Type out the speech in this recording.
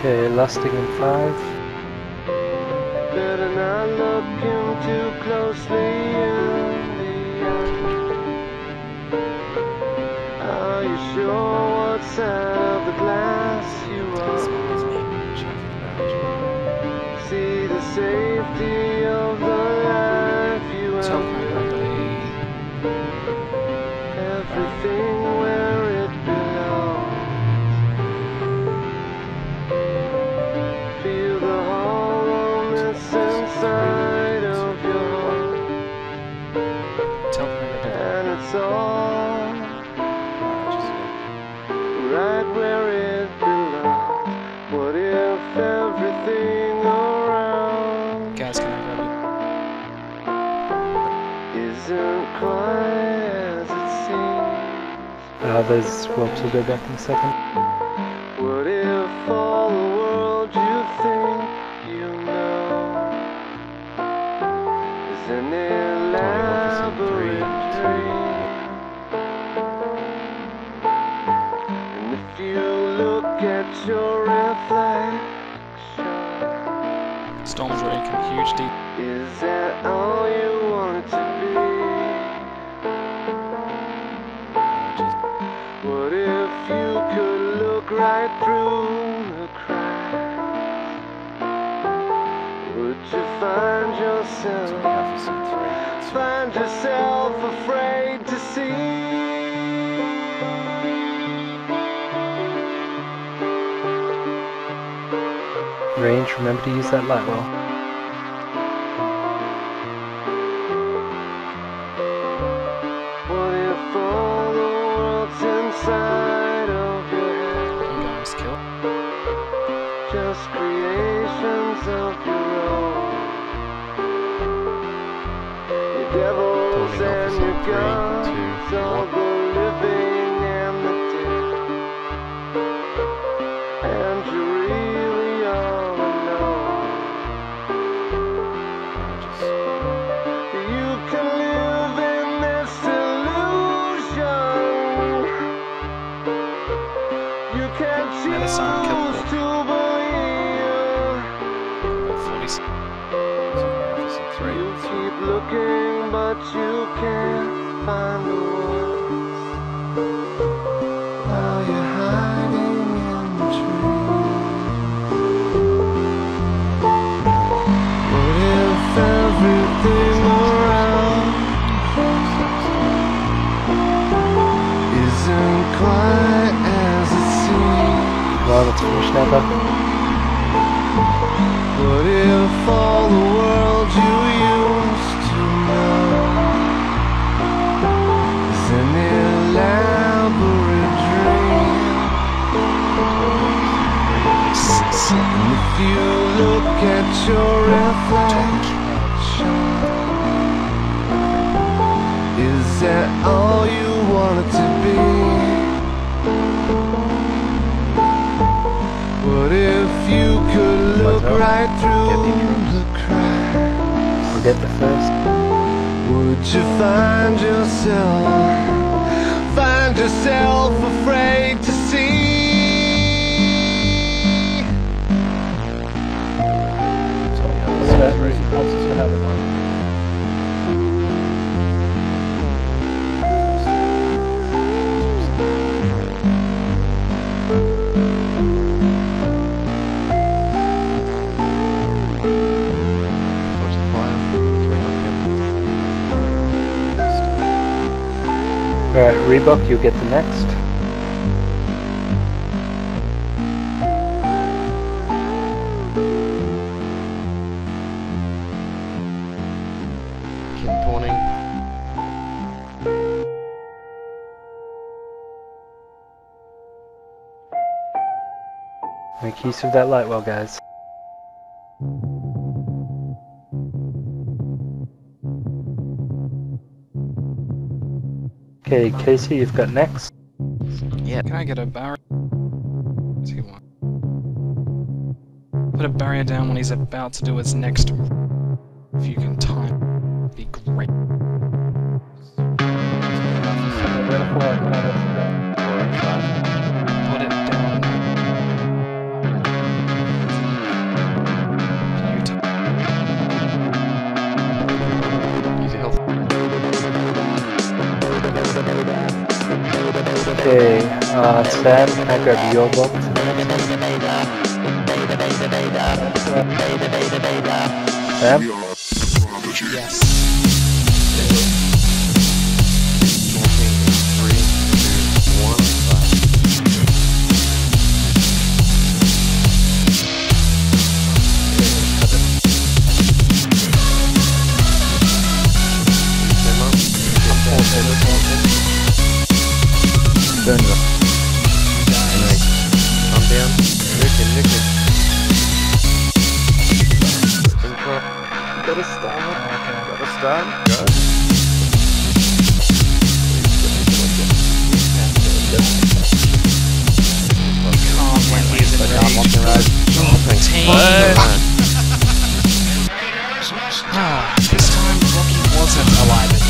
Okay, lasting in 5. Better not look him too closely in the eye. Are you sure what side of the glass you are? See the safety of the life you have. Everything where it belongs. Feel the hollowness inside of your heart. And it's all right where it belongs. What if everything around Guys, can I grab isn't quite as it seems? There's Robs will go back in a second. What if all the world you think you know is an elaborate dream? And if you look at your reflection, Storm's raking, huge deep. is that all you want to be? What if you could look right through the cracks? Would you find yourself afraid to see? Range, remember to use that light well. What if all the world's inside of your head? Guys, kill. Just creations of your own. Your devils and your gods, all the living and the dead. And you really are alone. You can live in this illusion. You can choose to believe. 40. You keep looking, but you can't find the words. While you're hiding in the trees. What if everything around isn't quite as it seems? Well, let's finish now, bud. What if all the world you used to know is an elaborate dream? And if you look at your reflection, is that all you want it to be? What if you could look right through the cracks? Forget the first. Would you find yourself afraid to see? Alright, Reebok, you get the next. Keep pawning. Make use of that light well, guys. Okay, Casey, you've got next. Yeah. Can I get a barrier? See what? Put a barrier down when he's about to do his next. If you can time, it'd be great. Put it down. Okay, Sam, can I grab your box? Sam? Yes. Turn it up. I'm down. Nicking. Got a stun. Got a stun. Go. Can't win these in rage. This time Rocky wasn't alive